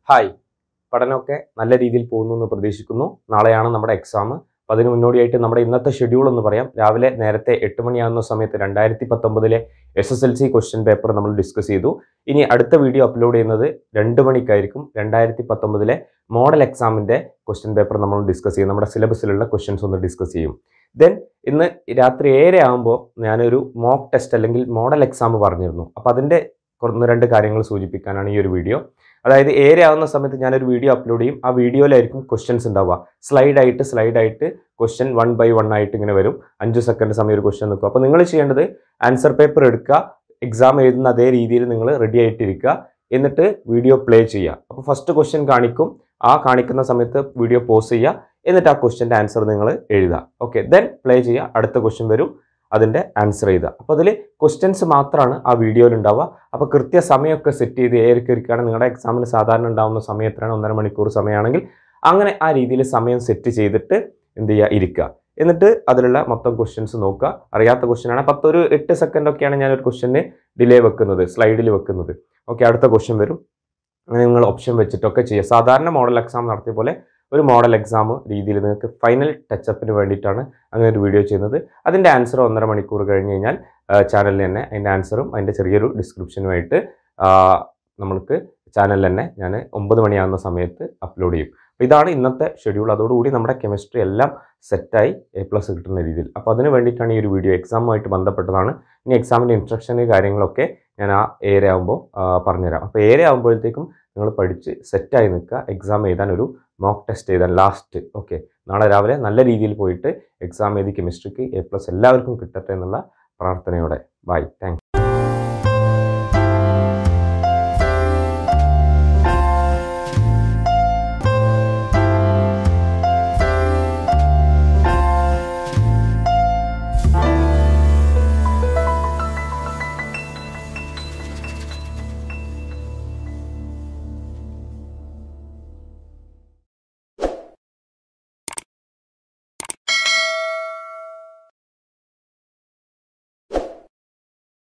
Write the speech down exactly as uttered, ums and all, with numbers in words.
Hi, പഠനമൊക്കെ നല്ല രീതിയിൽ പോകുന്നു എന്ന് പ്രതീക്ഷിക്കുന്നു. നാളെയാണ് നമ്മുടെ എക്സാം. അപ്പോൾ അതിന് മുന്നോടിയായിട്ട് നമ്മുടെ ഇന്നത്തെ ഷെഡ്യൂൾ എന്ന് പറയാം. രാവിലെ നേരത്തെ എട്ട് മണിയാകുന്ന സമയത്ത് രണ്ടായിരത്തി പത്തൊമ്പതിലെ S S L C question paper നമ്മൾ ഡിസ്കസ് ചെയ്തു. ഇനി അടുത്ത വീഡിയോ അപ്ലോഡ് ചെയ്യുന്നത് രണ്ട് മണിക്കായിരിക്കും. രണ്ടായിരത്തി പത്തൊമ്പതിലെ മോഡൽ എക്സാമിൻ്റെ ക്വസ്റ്റ്യൻ പേപ്പർ നമ്മൾ ഡിസ്കസ് ചെയ്യും. നമ്മുടെ സിലബസിലുള്ള ക്വസ്റ്റ്യൻസ് ഒന്ന് ഡിസ്കസ് ചെയ്യും. ദെൻ ഇന്ന് രാത്രി ഏഴര ആകുമ്പോൾ ഞാനൊരു മോക്ക് ടെസ്റ്റ് അല്ലെങ്കിൽ മോഡൽ എക്സാം പറഞ്ഞിരുന്നു. അപ്പോൾ അതിൻ്റെ ഒന്ന് രണ്ട് കാര്യങ്ങൾ സൂചിപ്പിക്കാനാണ് ഈ ഒരു വീഡിയോ. അതായത് ഏറെ ആവുന്ന സമയത്ത് ഞാനൊരു വീഡിയോ അപ്ലോഡ് ചെയ്യും. ആ വീഡിയോയിലായിരിക്കും ക്വസ്റ്റ്യൻസ് ഉണ്ടാവുക. സ്ലൈഡായിട്ട് സ്ലൈഡായിട്ട് ക്വസ്റ്റ്യൻ വൺ ബൈ വൺ ആയിട്ട് ഇങ്ങനെ വരും. അഞ്ച് സെക്കൻഡ് സമയം ഒരു ക്വസ്റ്റ്യൻ നിൽക്കും. അപ്പോൾ നിങ്ങൾ ചെയ്യേണ്ടത് ആൻസർ പേപ്പർ എടുക്കുക, എക്സാം എഴുതുന്ന അതേ രീതിയിൽ നിങ്ങൾ റെഡി ആയിട്ടിരിക്കുക, എന്നിട്ട് വീഡിയോ പ്ലേ ചെയ്യുക. അപ്പോൾ ഫസ്റ്റ് ക്വസ്റ്റ്യൻ കാണിക്കും. ആ കാണിക്കുന്ന സമയത്ത് വീഡിയോ പോസ് ചെയ്യുക, എന്നിട്ട് ആ ക്വസ്റ്റ്യൻ്റെ ആൻസർ നിങ്ങൾ എഴുതുക. ഓക്കെ, ദെൻ പ്ലേ ചെയ്യുക. അടുത്ത ക്വസ്റ്റ്യൻ വരും, അതിൻ്റെ ആൻസർ ചെയ്തുക. അപ്പോൾ അതിൽ ക്വസ്റ്റ്യൻസ് മാത്രമാണ് ആ വീഡിയോയിൽ ഉണ്ടാവുക. അപ്പോൾ കൃത്യ സമയമൊക്കെ സെറ്റ് ചെയ്ത് ഏറിക്കിരിക്കുകയാണ്. നിങ്ങളുടെ എക്സാമിന് സാധാരണ ഉണ്ടാകുന്ന സമയം എത്രയാണ്? ഒന്നര മണിക്കൂർ സമയമാണെങ്കിൽ അങ്ങനെ ആ രീതിയിൽ സമയം സെറ്റ് ചെയ്തിട്ട് എന്ത് ചെയ്യുക, ഇരിക്കുക. എന്നിട്ട് അതിലുള്ള മൊത്തം ക്വസ്റ്റ്യൻസ് നോക്കുക. അറിയാത്ത ക്വസ്റ്റ്യനാണ് പത്തൊരു എട്ട് സെക്കൻഡൊക്കെയാണ് ഞാനൊരു ക്വസ്റ്റ്യന് ഡിലേ വെക്കുന്നത്, സ്ലൈഡിൽ വെക്കുന്നത്. ഓക്കെ, അടുത്ത ക്വസ്റ്റ്യൻ വരും. അങ്ങനെ നിങ്ങൾ ഓപ്ഷൻ വെച്ചിട്ടൊക്കെ ചെയ്യുക. സാധാരണ മോഡൽ എക്സാം നടത്തിയ പോലെ ഒരു മോഡൽ എക്സാം രീതിയിൽ നിങ്ങൾക്ക് ഫൈനൽ ടച്ചപ്പിന് വേണ്ടിയിട്ടാണ് അങ്ങനെ ഒരു വീഡിയോ ചെയ്യുന്നത്. അതിൻ്റെ ആൻസർ ഒന്നര മണിക്കൂർ കഴിഞ്ഞ് കഴിഞ്ഞാൽ ചാനലിൽ തന്നെ അതിൻ്റെ ആൻസറും അതിൻ്റെ ചെറിയൊരു ഡിസ്ക്രിപ്ഷനുമായിട്ട് നമ്മൾക്ക് ചാനലിൽ തന്നെ ഞാൻ ഒമ്പത് മണിയാകുന്ന സമയത്ത് അപ്ലോഡ് ചെയ്യും. അപ്പോൾ ഇതാണ് ഇന്നത്തെ ഷെഡ്യൂൾ. അതോടുകൂടി നമ്മുടെ കെമിസ്ട്രി എല്ലാം സെറ്റായി എ പ്ലസ് കിട്ടുന്ന രീതിയിൽ. അപ്പോൾ അതിന് വേണ്ടിയിട്ടാണ് ഈ ഒരു വീഡിയോ. എക്സാമുമായിട്ട് ബന്ധപ്പെട്ടതാണ്. ഇനി എക്സാമിൻ്റെ ഇൻസ്ട്രക്ഷന് കാര്യങ്ങളൊക്കെ ഞാൻ ആ ഏരിയ ആകുമ്പോൾ പറഞ്ഞുതരാം. അപ്പോൾ ഏരിയ ആകുമ്പോഴത്തേക്കും നിങ്ങൾ പഠിച്ച് സെറ്റായി നിൽക്കുക. എക്സാം എഴുതാൻ ഒരു മോക്ക് ടെസ്റ്റ് എഴുതാൻ ലാസ്റ്റ്. ഓക്കെ, നാളെ രാവിലെ നല്ല രീതിയിൽ പോയിട്ട് എക്സാം എഴുതി കെമിസ്ട്രിക്ക് എ പ്ലസ് എല്ലാവർക്കും കിട്ടട്ടെ എന്നുള്ള പ്രാർത്ഥനയോടെ. By, thank